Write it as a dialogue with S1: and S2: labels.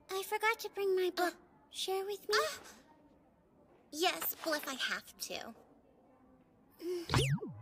S1: I forgot to bring my book. Share with me?
S2: Yes, well, if I have to.